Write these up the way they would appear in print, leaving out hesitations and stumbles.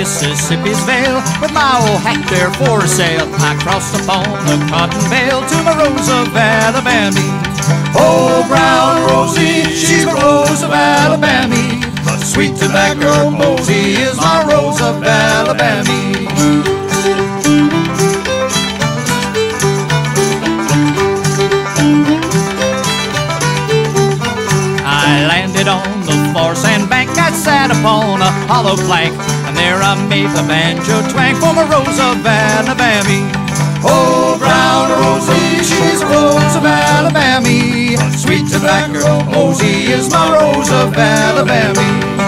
Mississippi's Vale, with my old hat there for sale. I crossed upon the cotton bale to my Rose of Alabama. Oh, brown Rosie, she's a Rose of Alabama. But sweet tobacco mosey is my Rose of Alabama. I landed on the far sandbank, I sat upon a hollow plank, and there I made the banjo twang for my Rose of Alabama. Oh, brown Rosie, she's a Rose of Alabama. Sweet tobacco mosey is my Rose of Alabama.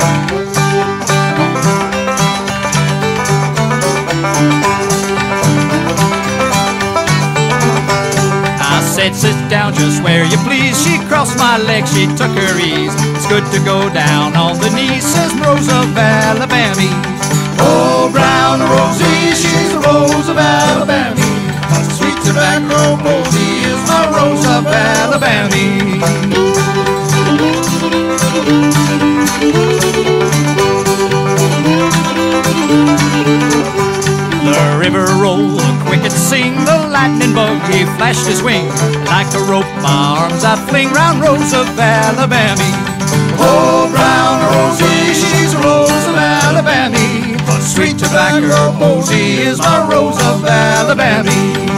I said, sit down just where you please. She crossed my legs, she took her ease. It's good to go down on the knees, says Rose of Alabama. Oh, brown Rosie, she's a Rose of Alabama. Sweet tobacco mosey is my Rose of Alabama. The river rolled, the crickets sing, the lightning bug, he flashed his wing. Like a rope my arms I fling round Rose of Alabama. Oh, brown Rosie, she's a Rose of Alabama. Sweet tobacco mosey is my Rose of Alabama.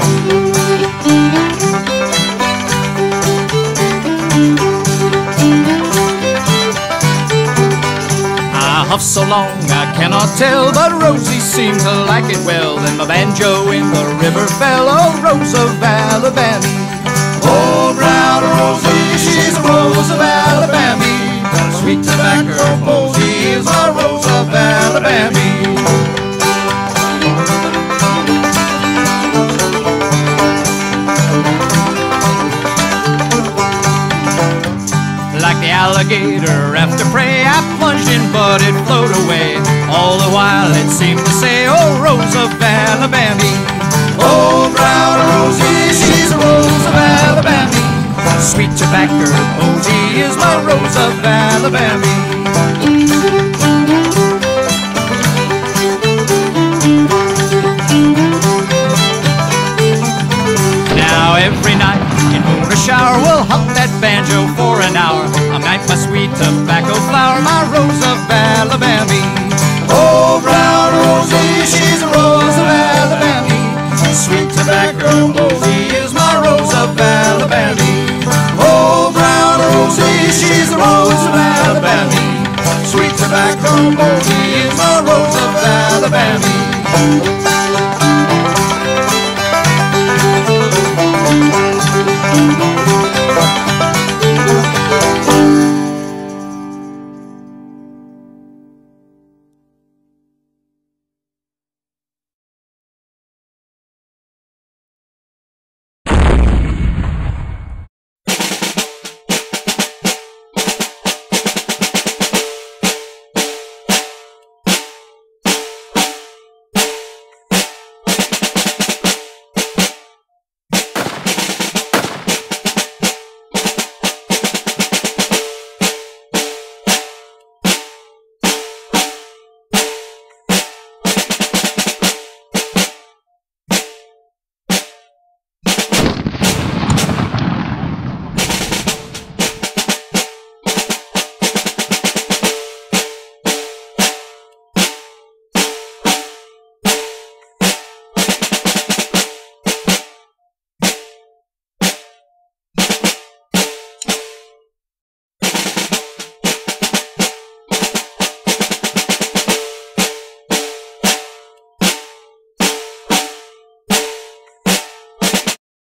I huff so long I cannot tell, but Rosie seemed to like it well. Then my banjo in the river fell, oh, Rose of Alabama. Oh, brown Rosie, she's a Rose of Alabama. Sweet tobacco mosey is my Rose of Alabama. Like the alligator after prey, I plunged in but it flowed away. All the while it seemed to say, oh, Rose of Alabama. Oh, brown Rosie, she's a Rose of Alabama. Sweet tobacco mosey is my Rose of Alabama. Now every night in moon or shower we'll hump that banjo for an hour. I'll knife my sweet tobacco flower, my Rose of Alabama. Oh, brown Rosie, she's a Rose of Alabama. Sweet tobacco mosey is my Rose of Alabama. Oh, brown Rosie, she's a Rose of Alabama. Sweet tobacco mosey is my Rose of Alabama.